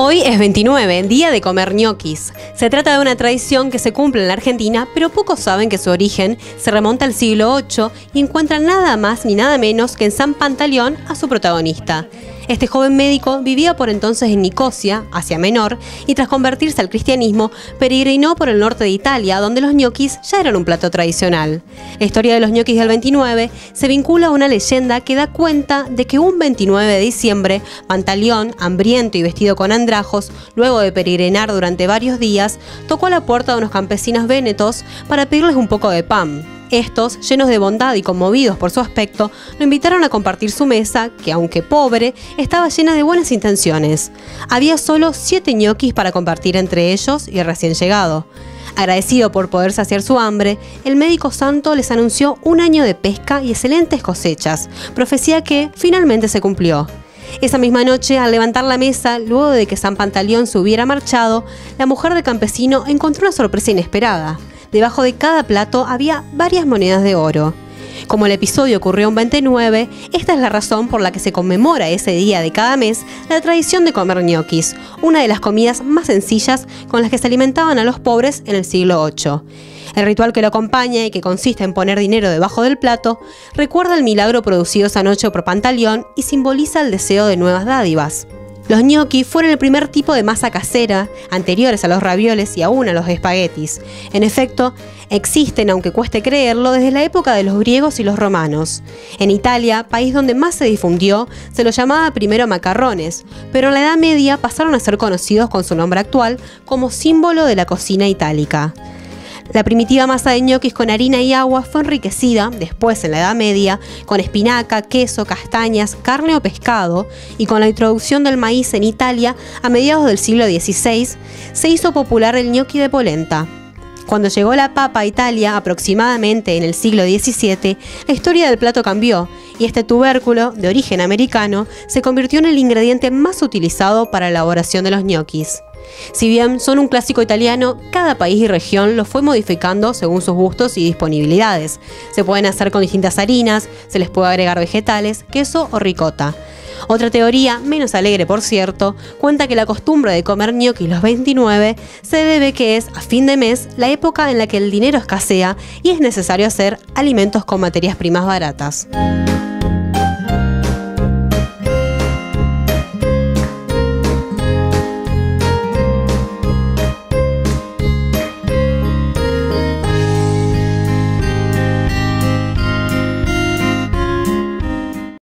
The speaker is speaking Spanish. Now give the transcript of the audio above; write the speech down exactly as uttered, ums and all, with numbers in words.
Hoy es veintinueve, día de comer ñoquis. Se trata de una tradición que se cumple en la Argentina, pero pocos saben que su origen se remonta al siglo ocho y encuentran nada más ni nada menos que en San Pantaleón a su protagonista. Este joven médico vivía por entonces en Nicosia, Asia Menor, y tras convertirse al cristianismo, peregrinó por el norte de Italia, donde los ñoquis ya eran un plato tradicional. La historia de los ñoquis del veintinueve se vincula a una leyenda que da cuenta de que un veintinueve de diciembre, Pantaleón, hambriento y vestido con andrajos, luego de peregrinar durante varios días, tocó a la puerta de unos campesinos vénetos para pedirles un poco de pan. Estos, llenos de bondad y conmovidos por su aspecto, lo invitaron a compartir su mesa, que aunque pobre, estaba llena de buenas intenciones. Había solo siete ñoquis para compartir entre ellos y el recién llegado. Agradecido por poder saciar su hambre, el médico santo les anunció un año de pesca y excelentes cosechas, profecía que finalmente se cumplió. Esa misma noche, al levantar la mesa, luego de que San Pantaleón se hubiera marchado, la mujer del campesino encontró una sorpresa inesperada. Debajo de cada plato había varias monedas de oro. Como el episodio ocurrió un veintinueve, esta es la razón por la que se conmemora ese día de cada mes la tradición de comer ñoquis, una de las comidas más sencillas con las que se alimentaban a los pobres en el siglo ocho. El ritual que lo acompaña y que consiste en poner dinero debajo del plato, recuerda el milagro producido esa noche por Pantaleón y simboliza el deseo de nuevas dádivas. Los ñoquis fueron el primer tipo de masa casera, anteriores a los ravioles y aún a los espaguetis. En efecto, existen, aunque cueste creerlo, desde la época de los griegos y los romanos. En Italia, país donde más se difundió, se los llamaba primero macarrones, pero en la Edad Media pasaron a ser conocidos con su nombre actual como símbolo de la cocina itálica. La primitiva masa de ñoquis con harina y agua fue enriquecida, después en la Edad Media, con espinaca, queso, castañas, carne o pescado, y con la introducción del maíz en Italia a mediados del siglo dieciséis, se hizo popular el ñoqui de polenta. Cuando llegó la papa a Italia, aproximadamente en el siglo diecisiete, la historia del plato cambió, y este tubérculo, de origen americano, se convirtió en el ingrediente más utilizado para la elaboración de los ñoquis. Si bien son un clásico italiano, cada país y región los fue modificando según sus gustos y disponibilidades. Se pueden hacer con distintas harinas, se les puede agregar vegetales, queso o ricota. Otra teoría, menos alegre por cierto, cuenta que la costumbre de comer ñoquis los veintinueve se debe que es, a fin de mes, la época en la que el dinero escasea y es necesario hacer alimentos con materias primas baratas.